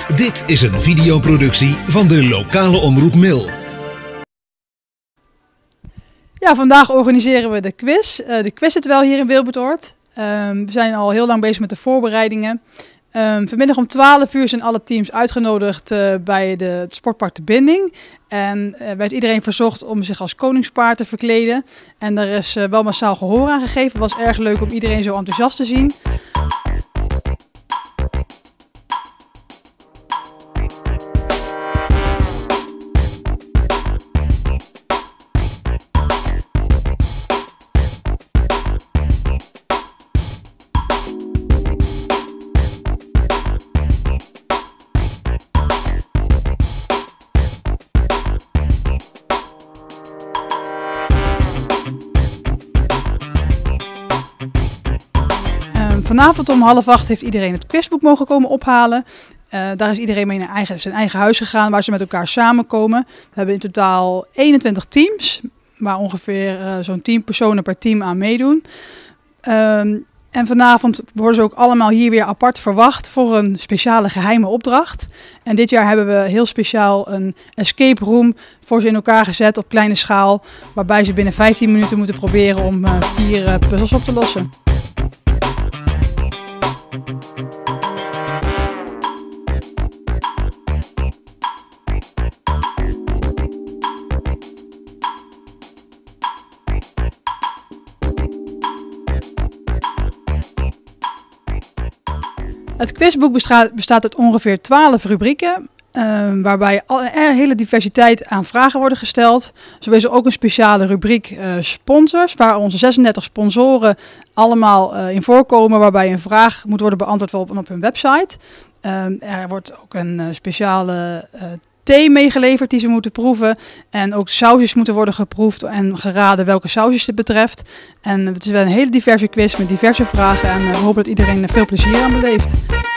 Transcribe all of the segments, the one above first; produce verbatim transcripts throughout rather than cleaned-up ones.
Dit is een videoproductie van de lokale omroep Mil. Ja, vandaag organiseren we de quiz. Uh, de quiz zit wel hier in Wilbertoord. Um, we zijn al heel lang bezig met de voorbereidingen. Um, vanmiddag om twaalf uur zijn alle teams uitgenodigd uh, bij de, het sportpark De Binding. En uh, werd iedereen verzocht om zich als koningspaard te verkleden. En er is uh, wel massaal gehoor aan gegeven. Het was erg leuk om iedereen zo enthousiast te zien. Vanavond om half acht heeft iedereen het quizboek mogen komen ophalen. Uh, daar is iedereen mee naar eigen, zijn eigen huis gegaan waar ze met elkaar samenkomen. We hebben in totaal eenentwintig teams, waar ongeveer uh, zo'n tien personen per team aan meedoen. Um, en vanavond worden ze ook allemaal hier weer apart verwacht voor een speciale geheime opdracht. En dit jaar hebben we heel speciaal een escape room voor ze in elkaar gezet op kleine schaal. Waarbij ze binnen vijftien minuten moeten proberen om uh, vier uh, puzzels op te lossen. Het quizboek bestaat, bestaat uit ongeveer twaalf rubrieken, uh, waarbij al, een hele diversiteit aan vragen worden gesteld. Zo is er ook een speciale rubriek uh, sponsors, waar onze zesendertig sponsoren allemaal uh, in voorkomen, waarbij een vraag moet worden beantwoord op, op hun website. Uh, er wordt ook een uh, speciale uh, thee meegeleverd die ze moeten proeven. En ook sausjes moeten worden geproefd en geraden welke sausjes dit betreft. En het is wel een hele diverse quiz met diverse vragen. En we hopen dat iedereen er veel plezier aan beleeft.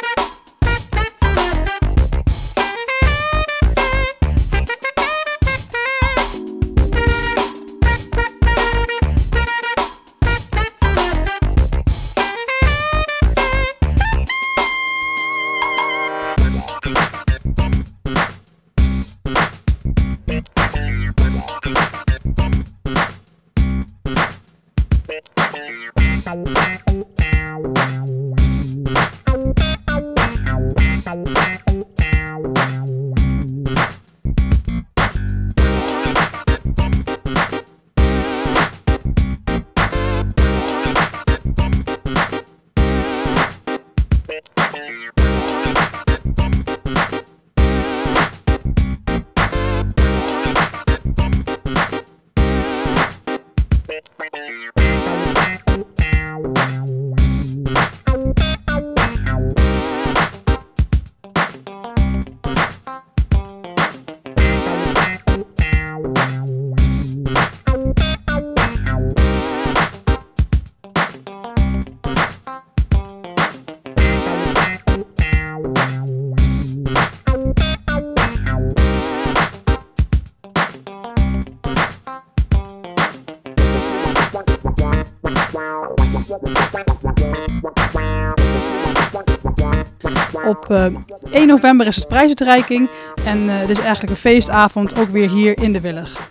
Op uh, één november is het prijsuitreiking en uh, het is eigenlijk een feestavond ook weer hier in de Willig.